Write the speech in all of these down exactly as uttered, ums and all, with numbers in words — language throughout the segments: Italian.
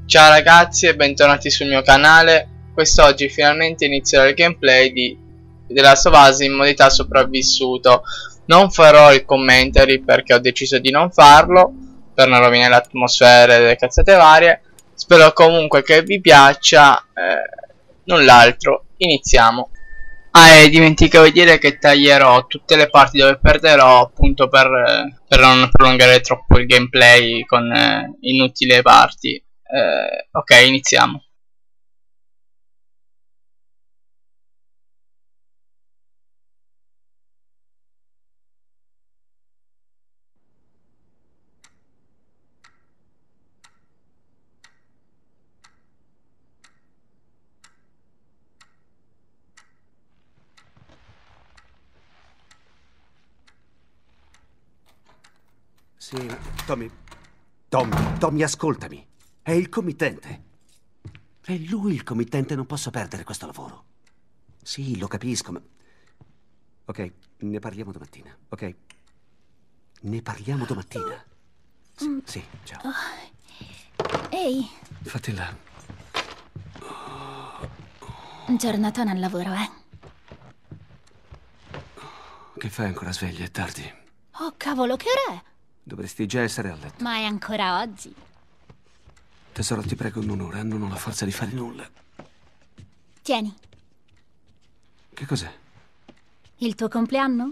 Ciao ragazzi e bentornati sul mio canale. Quest'oggi finalmente inizierò il gameplay di The Last of Us in modalità sopravvissuto. Non farò il commentary perché ho deciso di non farlo, per non rovinare l'atmosfera e le cazzate varie. Spero comunque che vi piaccia, eh, null'altro. Iniziamo. Ah, e dimenticavo di dire che taglierò tutte le parti dove perderò, appunto per, eh, per non prolungare troppo il gameplay con eh, inutili parti. Eh, ok, iniziamo. Sì, Tommy, Tommy, Tommy, ascoltami. È il committente. È lui il committente, non posso perdere questo lavoro. Sì, lo capisco, ma... Ok, ne parliamo domattina, ok? Ne parliamo domattina. Sì, Mm. sì, ciao. Oh. Ehi. Fatti là. Giornatona al lavoro, eh? Che fai ancora sveglia? È tardi. Oh, cavolo, che ora è? Dovresti già essere a letto. Ma è ancora oggi. Tesoro, ti prego, non ora, non ho la forza di fare nulla. Tieni. Che cos'è? Il tuo compleanno?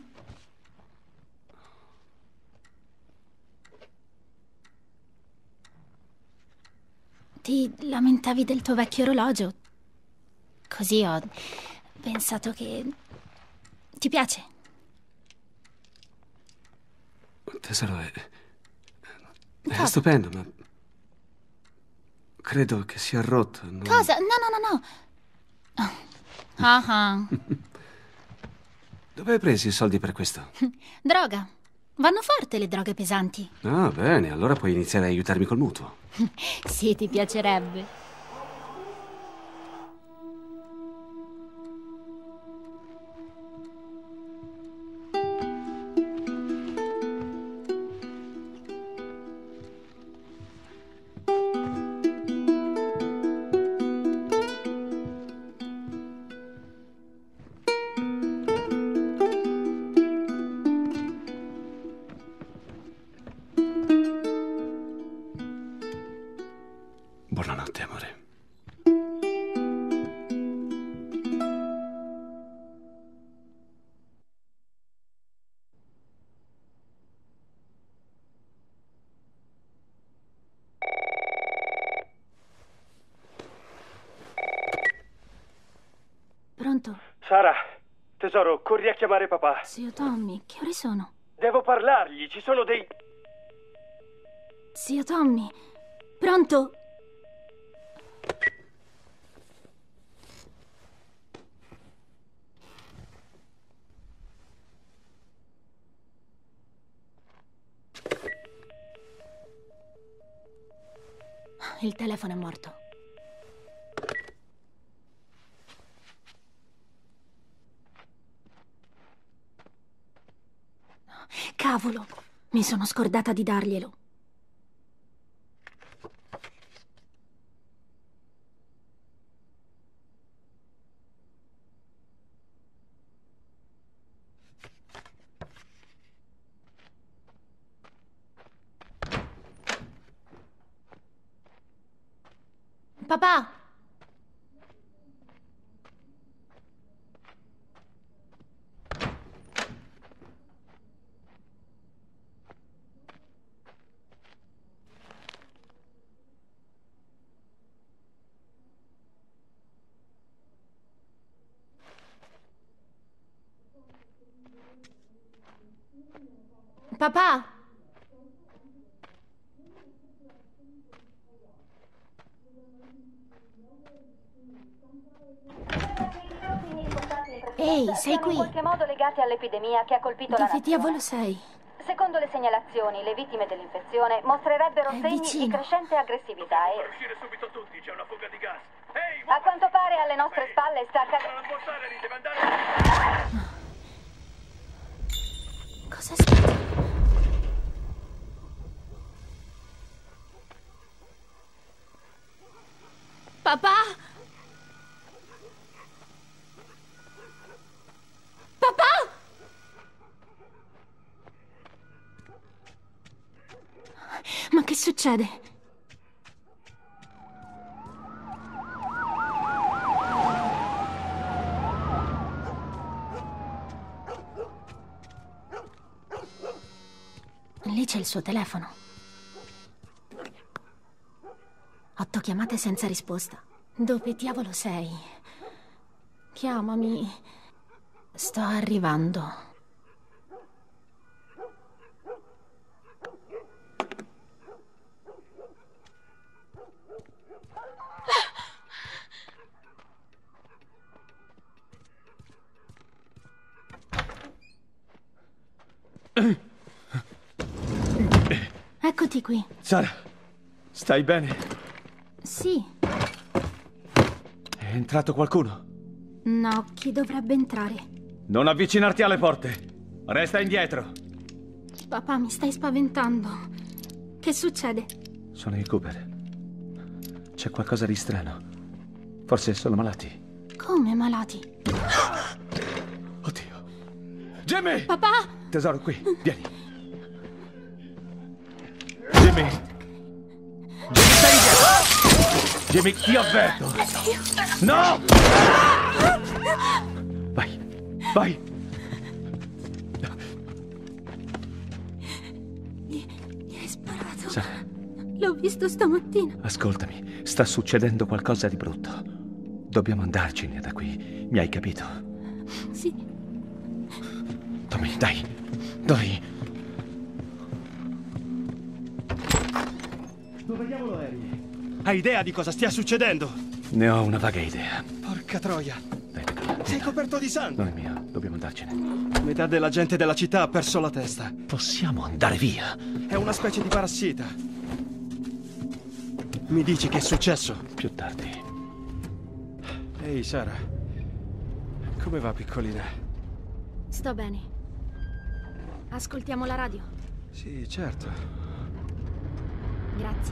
Ti lamentavi del tuo vecchio orologio. Così ho pensato che... Ti piace? Tesoro, è... è Cosa? stupendo, ma... credo che sia rotto. Non... Cosa? No, no, no, no. Ah, ah. Dove hai preso i soldi per questo? Droga. Vanno forte le droghe pesanti. Ah, bene, allora puoi iniziare a aiutarmi col mutuo. Sì, ti piacerebbe. Buonanotte, amore. Pronto? Sara, tesoro, corri a chiamare papà. Zio Tommy, che ore sono? Devo parlargli, ci sono dei... Zio Tommy, pronto? Il telefono è morto. Cavolo, mi sono scordata di darglielo. Papà! Papà! Ehi, sei qui? In qualche modo legati all'epidemia che ha colpito la Dove nazione. diavolo sei? Secondo le segnalazioni, le vittime dell'infezione mostrerebbero È segni vicino. di crescente aggressività e... uscire subito tutti, c'è una fuga di gas. Ehi, A quanto pare alle nostre spalle sta accadendo... non può stare lì, deve andare... Cos'è stato? Papà? Papà? Ma che succede? Lì c'è il suo telefono. Otto chiamate senza risposta. Dove diavolo sei? Chiamami. Sto arrivando. Eccoti qui. Sara, stai bene? Sì. È entrato qualcuno? No, chi dovrebbe entrare? Non avvicinarti alle porte. Resta indietro. Papà, mi stai spaventando. Che succede? Sono i Cooper. C'è qualcosa di strano. Forse sono malati. Come malati? Oddio. Jimmy! Papà! Tesoro, qui, vieni. Jimmy! Jimmy, stai indietro! Jimmy, ti avverto! No! Vai, vai! Gli, gli hai sparato. Sara. L'ho visto stamattina. Ascoltami, sta succedendo qualcosa di brutto. Dobbiamo andarcene da qui, mi hai capito? Sì. Tommy, dai, dai. Dove diavolo eri? Hai idea di cosa stia succedendo? Ne ho una vaga idea. Porca troia. Dai, dai, Sei coperto di sangue. non è mio, dobbiamo andarcene. Metà della gente della città ha perso la testa. Possiamo andare via. È una specie di parassita. Mi dici che è successo? Più tardi. Ehi, Sara. Come va, piccolina? Sto bene. Ascoltiamo la radio. Sì, certo. Grazie.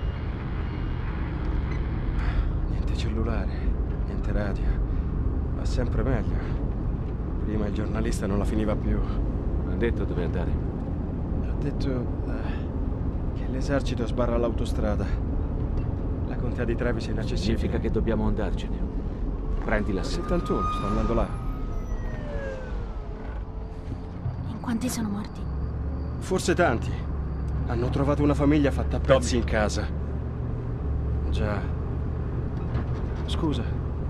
Niente cellulare, niente radio. Va sempre meglio. Prima il giornalista non la finiva più. Ha detto dove andare. Ha detto eh, che l'esercito sbarra l'autostrada. La contea di Travis è inaccessibile. Significa che dobbiamo andarcene. Prendi la seta. settantuno, sto andando là. In quanti sono morti? Forse tanti. Hanno trovato una famiglia fatta a pezzi in casa. Già. Scusa.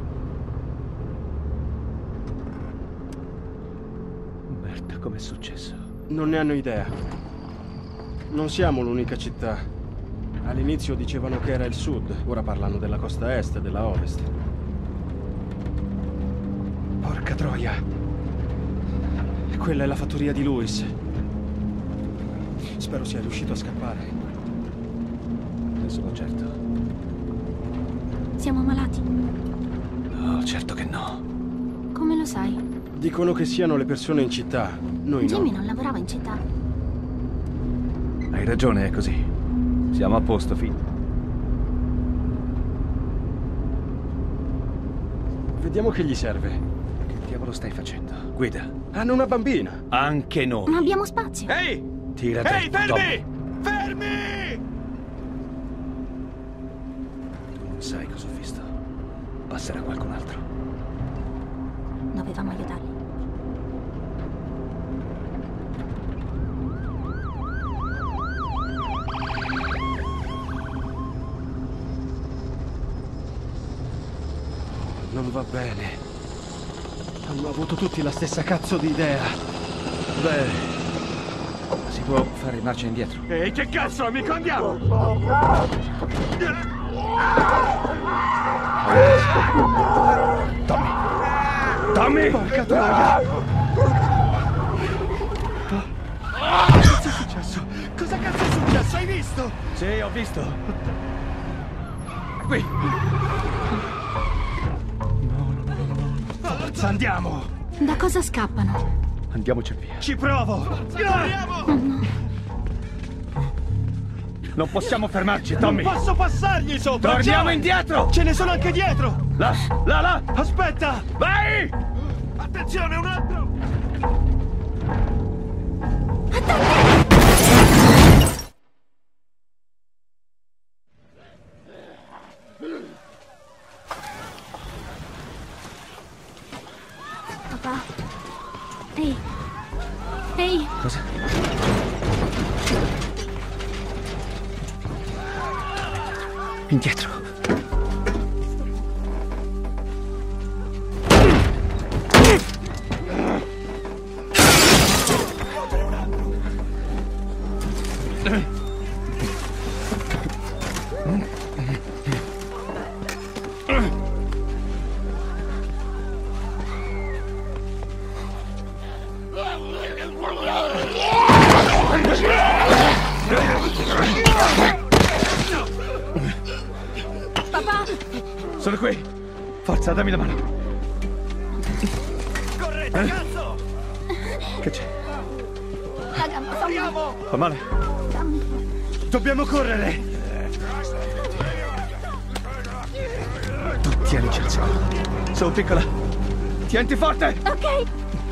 Merda, com'è successo? Non ne hanno idea. Non siamo l'unica città. All'inizio dicevano che era il sud, ora parlano della costa est e della ovest. Porca troia. E quella è la fattoria di Lewis. Spero sia riuscito a scappare. Ne sono certo. Siamo malati? No, certo che no. Come lo sai? Dicono che siano le persone in città, noi Jimmy no. non lavorava in città. Hai ragione, è così. Siamo a posto, figlio. Vediamo che gli serve. Che diavolo stai facendo? Guida. Hanno una bambina. Anche noi. Non abbiamo spazio. Ehi! Tira Ehi, dritto, fermi! Tom. Fermi! Tu non sai cosa ho visto. Passerà qualcun altro. Dovevamo aiutarli. Non va bene. Hanno avuto tutti la stessa cazzo di idea. Beh... Si può fare marcia indietro. Ehi, che cazzo, amico, andiamo! Tommy! Tommy! Porca troia! Cosa è successo? Cosa cazzo è successo? Hai visto? Sì, ho visto. Qui. Forza, andiamo! Da cosa scappano? Andiamoci via. Ci provo! Andiamo! Non possiamo fermarci, Tommy! Non posso passargli sopra! Torniamo Joel! indietro! Ce ne sono anche dietro! Là, là, là! Aspetta! Vai! Attenzione, un altro! Papà. Ehi. Ehi. Cosa? Indietro. Papà! Sono qui. Forza, dammi la mano. Correte, cazzo! Che c'è? La gamba fa male. Fa male? Dammi. Dobbiamo correre! Tu tienici al sicuro. Su, piccola. Tienti forte! Ok.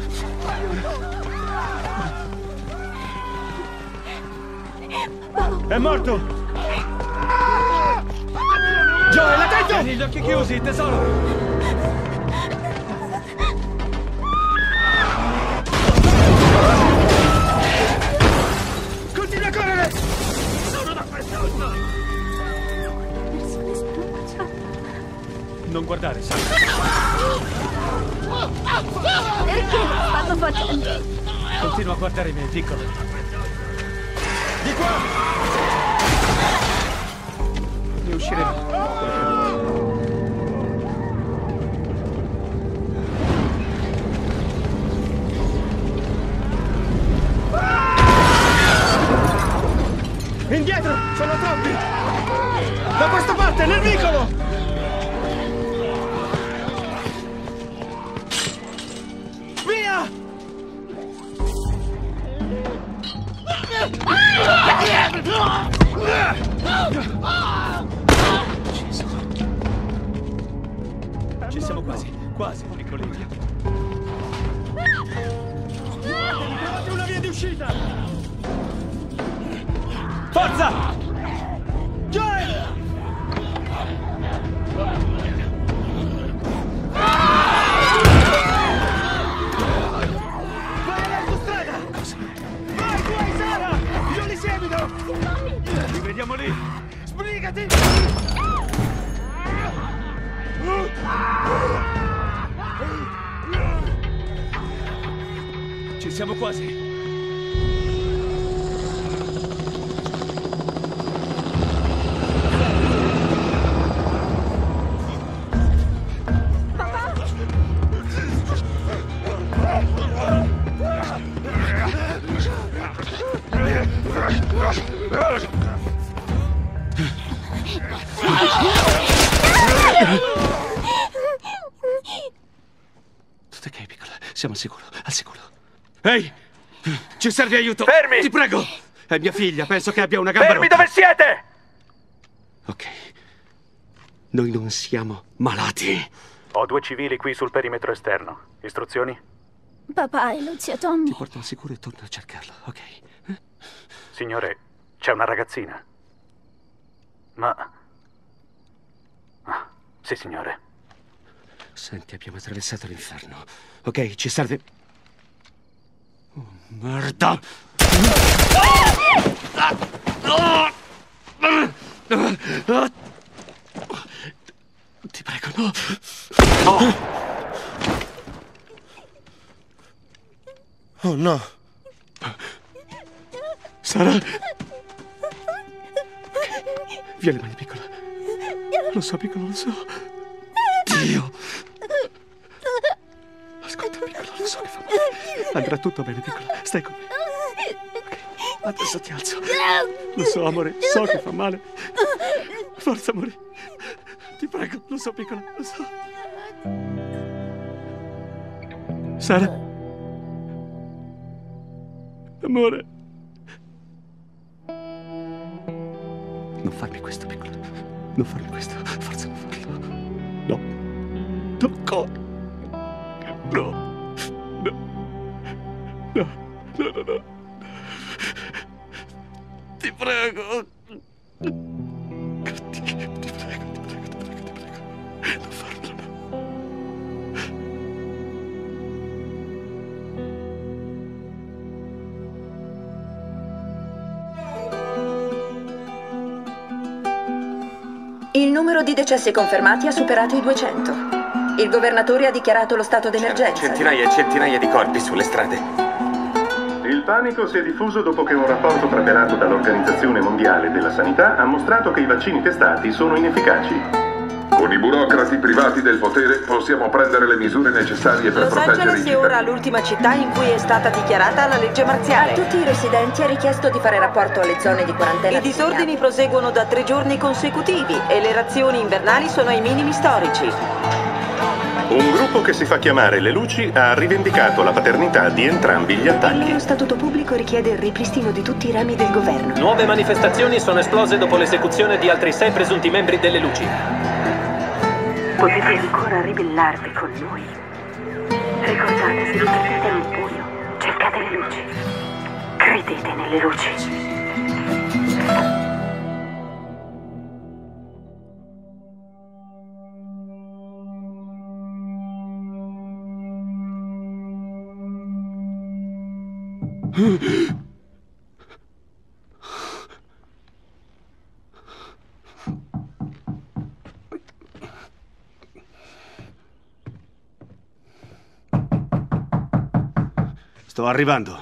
È morto! Joel, attento! Tieni gli occhi chiusi, tesoro! Continua a correre! Sono dappertutto! Persone spacciate. Non guardare, sai. Perché lo stanno facendo? Continua a guardare i miei piccoli. Di qua! Ne usciremo. Indietro! Sono troppi! Da questa parte, nel vicolo! Via! Ci siamo quasi, quasi, piccolini. Trovate una via di uscita! Forza! Joel! Vai all'autostrada! Vai, tu hai Sara! Io li seguito! Ci vediamo lì! Sbrigati! Ci siamo quasi! Tutto ok, piccola. Siamo al sicuro, al sicuro. Ehi! Ci serve aiuto! Fermi! Ti prego! È mia figlia, penso che abbia una gamba Fermi rotta. dove siete! Ok. Noi non siamo malati. Ho due civili qui sul perimetro esterno. Istruzioni? Papà e lo zio Tommy. Ti porto al sicuro e torno a cercarlo, ok? Eh? Signore, c'è una ragazzina. Ma... Ah, sì, signore. Senti, abbiamo attraversato l'inferno. Ok, ci serve... Oh, merda! Ti prego, no! Oh, oh no! Sara! Via le mani, piccola. Lo so, piccola, lo so. Dio! Ascolta, piccola, lo so che fa male. Andrà tutto bene, piccola. Stai con me. Ok, adesso ti alzo. Lo so, amore, so che fa male. Forza, amore. Ti prego, lo so, piccola, lo so. Sara? Amore? Non farmi questo, piccolo. Non farmi questo. Forza, non farlo. No. No, ancora. No. No. No. No, no, no. Ti prego. Ti prego, ti prego, ti prego, ti prego, ti prego. Non farlo, no. Il numero di decessi confermati ha superato i duecento. Il governatore ha dichiarato lo stato d'emergenza. Centinaia e centinaia di corpi sulle strade. Il panico si è diffuso dopo che un rapporto preparato dall'Organizzazione Mondiale della Sanità ha mostrato che i vaccini testati sono inefficaci. Con i burocrati privati del potere possiamo prendere le misure necessarie per Los proteggere Angeles i è cittadini. ora l'ultima città in cui è stata dichiarata la legge marziale. A tutti i residenti è richiesto di fare rapporto alle zone di quarantena. I disordini proseguono da tre giorni consecutivi e le razioni invernali sono ai minimi storici. Un gruppo che si fa chiamare Le Luci ha rivendicato la paternità di entrambi gli attacchi. Lo statuto pubblico richiede il ripristino di tutti i rami del governo. Nuove manifestazioni sono esplose dopo l'esecuzione di altri sei presunti membri delle Luci. Potete ancora ribellarvi con noi. Ricordate, se vi perdete nel buio, cercate le luci. Credete nelle luci. Sto arrivando.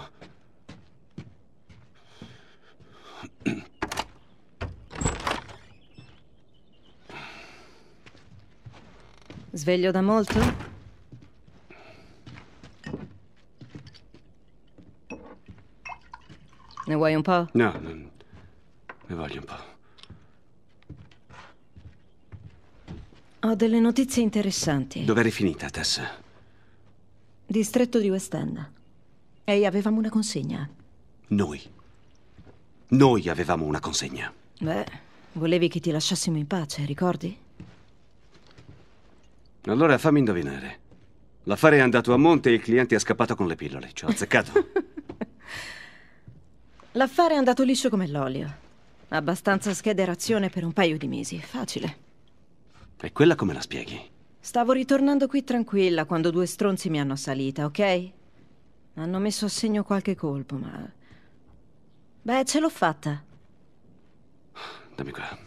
Sveglio da molto? Ne vuoi un po'? No, non... ne voglio un po'. Ho delle notizie interessanti. Dove eri finita, Tessa? Distretto di West End. E avevamo una consegna. Noi. Noi avevamo una consegna. Beh, volevi che ti lasciassimo in pace, ricordi? Allora fammi indovinare. L'affare è andato a monte e il cliente è scappato con le pillole. Ci ho azzeccato. L'affare è andato liscio come l'olio. Abbastanza schede razione per un paio di mesi. Facile. E quella come la spieghi? Stavo ritornando qui tranquilla quando due stronzi mi hanno assalita, ok? Hanno messo a segno qualche colpo, ma... Beh, ce l'ho fatta. Dammi qua.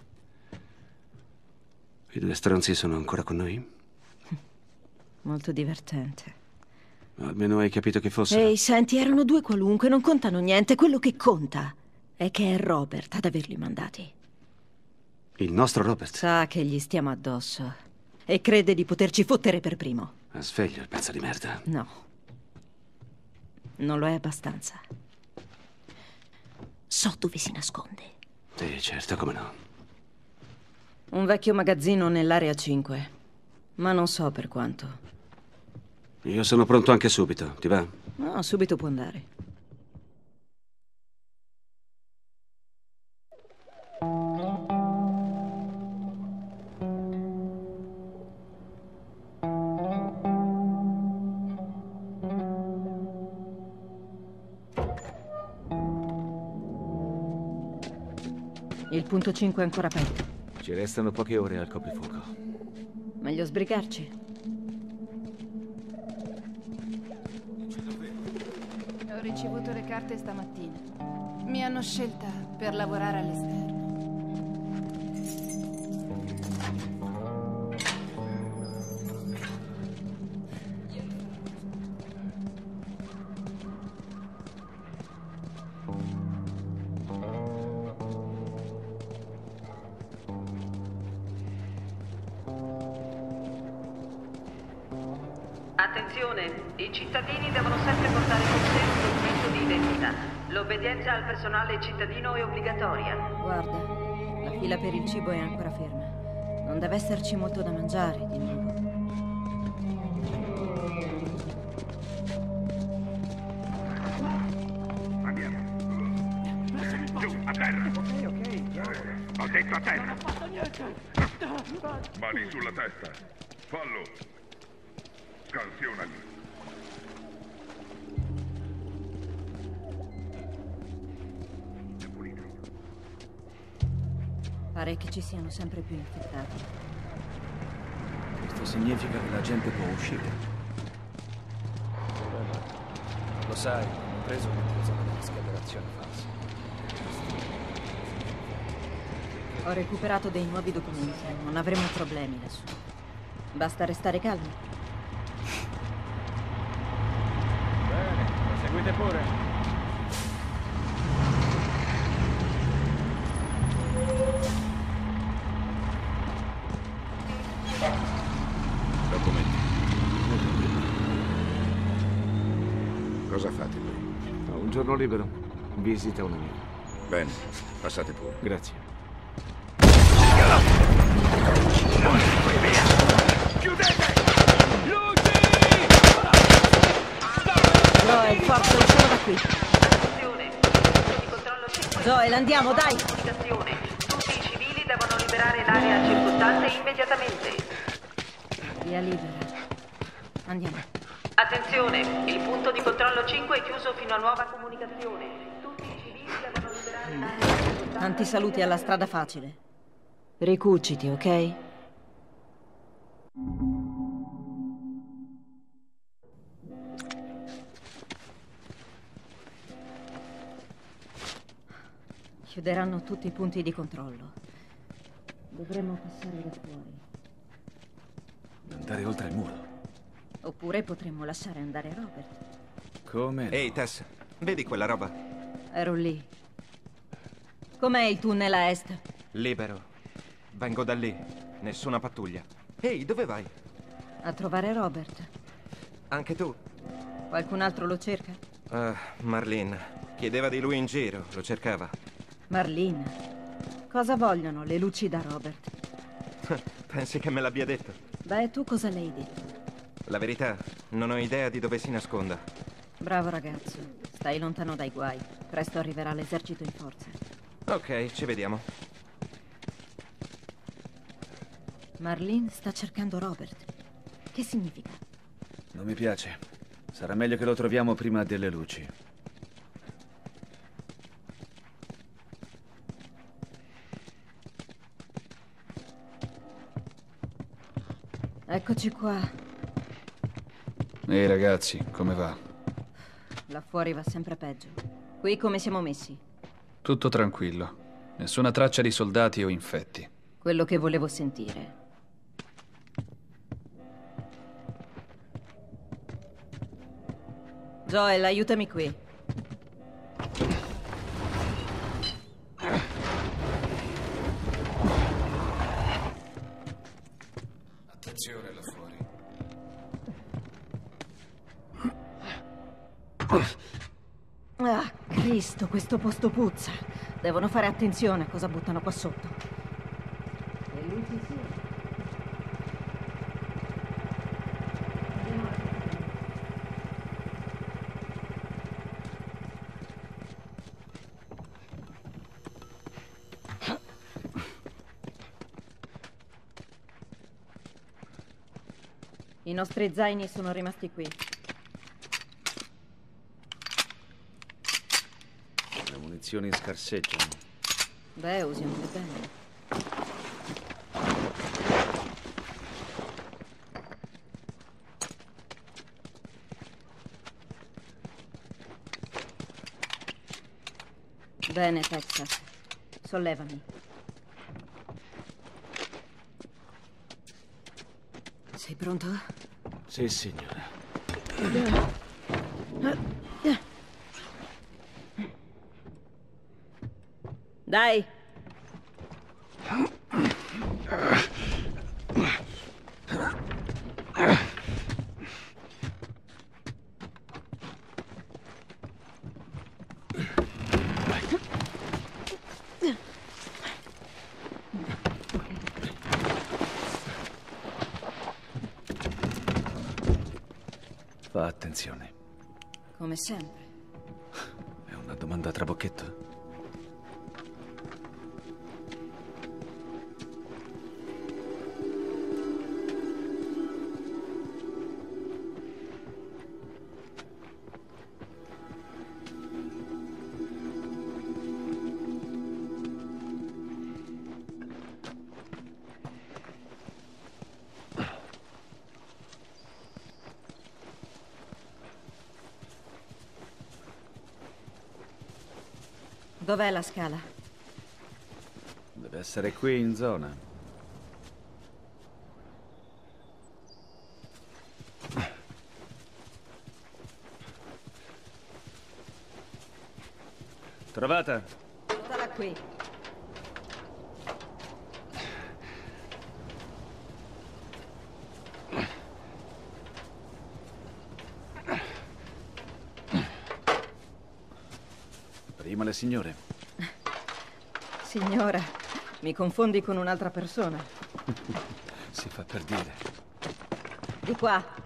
I due stronzi sono ancora con noi? Molto divertente. Almeno hai capito che fosse... Ehi, senti, erano due qualunque, non contano niente. Quello che conta è che è Robert ad averli mandati. Il nostro Robert? Sa che gli stiamo addosso e crede di poterci fottere per primo. Ah, sveglio il pezzo di merda. No. Non lo è abbastanza. So dove si nasconde. Sì, certo, come no. Un vecchio magazzino nell'area cinque. Ma non so per quanto. Io sono pronto anche subito, ti va? No, subito può andare. Il punto cinque è ancora aperto. Ci restano poche ore al coprifuoco. Meglio sbrigarci. Ho ricevuto le carte stamattina. Mi hanno scelta per lavorare all'esterno. Attenzione, i cittadini devono sempre portare con sé un documento di identità. L'obbedienza al personale cittadino è obbligatoria. Guarda, la fila per il cibo è ancora ferma. Non deve esserci molto da mangiare di nuovo. Andiamo. Giù, a terra. Ok, ok. Maledetto a terra! Non ho fatto niente! Mani sulla testa! Fallo! Scansionali! Pare che ci siano sempre più infettati. Questo significa che la gente può uscire. Lo sai, ho preso mentre usavo delle scatolazioni false. Ho recuperato dei nuovi documenti. Non avremo problemi adesso. Basta restare calmi. Bene, seguite pure. Documenti. Cosa fate qui? Ho un giorno libero. Visita un amico. Bene, passate pure. Grazie. Chiudete! Joel, forza, usciamo da qui. Joel, andiamo, dai! Tutti i civili devono liberare l'area circostante immediatamente. Via libera. Andiamo. Attenzione, il punto di controllo cinque è chiuso fino a nuova comunicazione. Tutti i civili devono liberare l'area circostante. Tanti saluti alla strada facile. Ricuciti, ok? Chiuderanno tutti i punti di controllo. Dovremmo passare da fuori. Andare oltre il muro. Oppure potremmo lasciare andare Robert. Come? Ehi, Tess, vedi quella roba? Ero lì. Com'è il tunnel a est? Libero. Vengo da lì. Nessuna pattuglia. Ehi, dove vai? A trovare Robert. Anche tu? Qualcun altro lo cerca? Uh, Marlene. Chiedeva di lui in giro, lo cercava. Marlene. Cosa vogliono le luci da Robert? Pensi che me l'abbia detto? Beh, tu cosa le hai detto? La verità, non ho idea di dove si nasconda. Bravo ragazzo. Stai lontano dai guai. Presto arriverà l'esercito in forza. Ok, ci vediamo. Marlene sta cercando Robert. Che significa? Non mi piace. Sarà meglio che lo troviamo prima delle luci. Eccoci qua. Ehi ragazzi, come va? Là fuori va sempre peggio. Qui come siamo messi? Tutto tranquillo. Nessuna traccia di soldati o infetti. Quello che volevo sentire. Joel, aiutami qui. Attenzione là fuori. Ah, Cristo, questo posto puzza. Devono fare attenzione a cosa buttano qua sotto. Le luci sì. I nostri zaini sono rimasti qui. Le munizioni scarseggiano. Beh, usiamole bene. Bene, Texas. Sollevami. Sei pronto? Sì, signora. Dai. Fa attenzione. Come sempre. È una domanda a trabocchetto? Dov'è la scala? Deve essere qui in zona. Trovata? Portala qui. Prima le signore. Signora, mi confondi con un'altra persona. Si fa per dire. Di qua.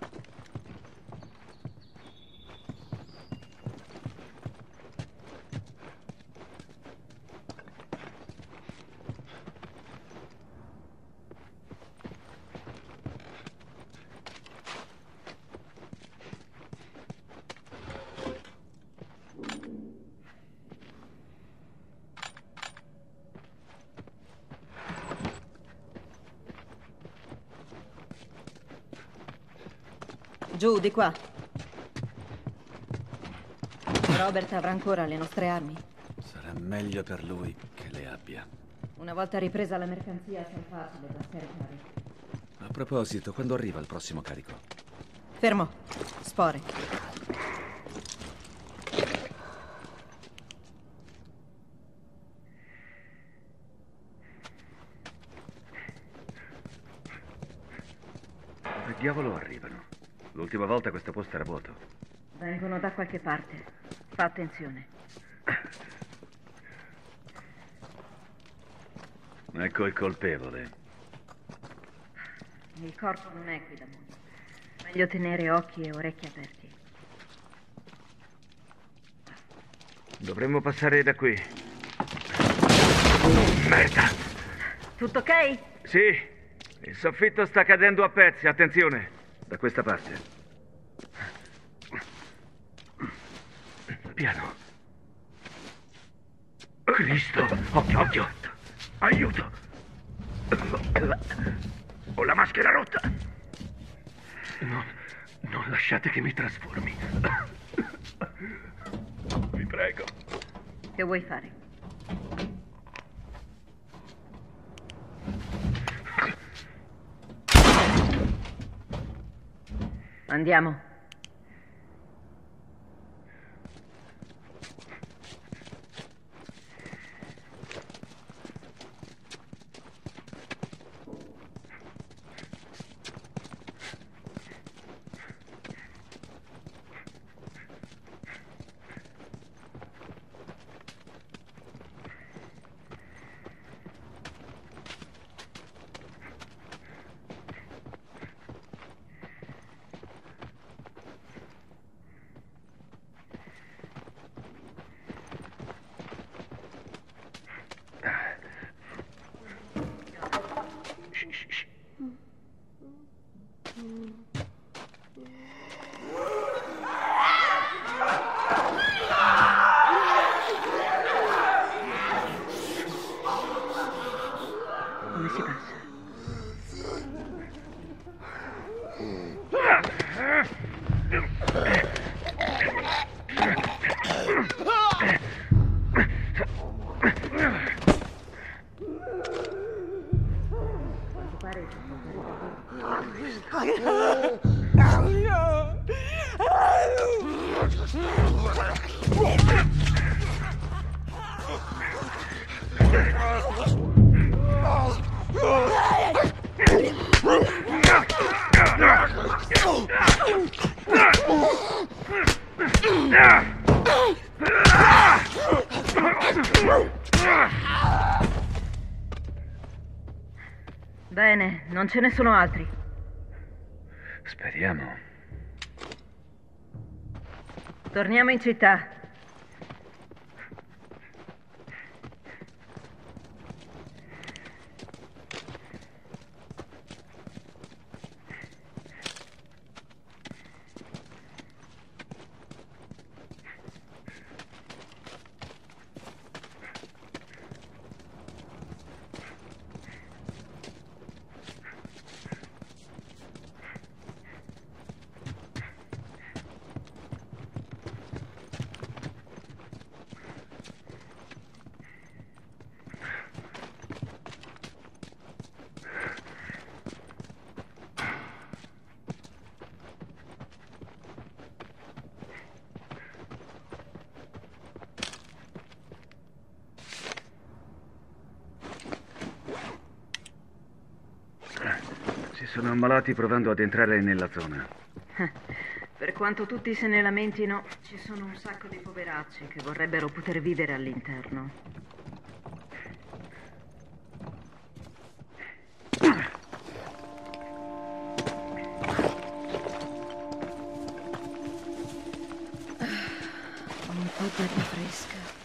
Giù, di qua. Robert avrà ancora le nostre armi? Sarà meglio per lui che le abbia. Una volta ripresa la mercanzia sarà facile da scaricare. A proposito, quando arriva il prossimo carico? Fermo. Spore. Dove diavolo arrivano? L'ultima volta questo posto era vuoto. Vengono da qualche parte. Fa attenzione. Ecco il colpevole. Il corpo non è qui da molto. Meglio tenere occhi e orecchie aperti. Dovremmo passare da qui. Merda! Tutto ok? Sì. Il soffitto sta cadendo a pezzi, attenzione. Da questa parte. Piano. Cristo! Occhio, occhio! Aiuto! Ho la maschera rotta! Non, non lasciate che mi trasformi. Vi prego. Che vuoi fare? Andiamo. Come si passa? Quanto pare si Bene, non ce ne sono altri. Speriamo. Torniamo in città. Si sono ammalati provando ad entrare nella zona. Per quanto tutti se ne lamentino, ci sono un sacco di poveracci che vorrebbero poter vivere all'interno. Un po' d'aria fresca.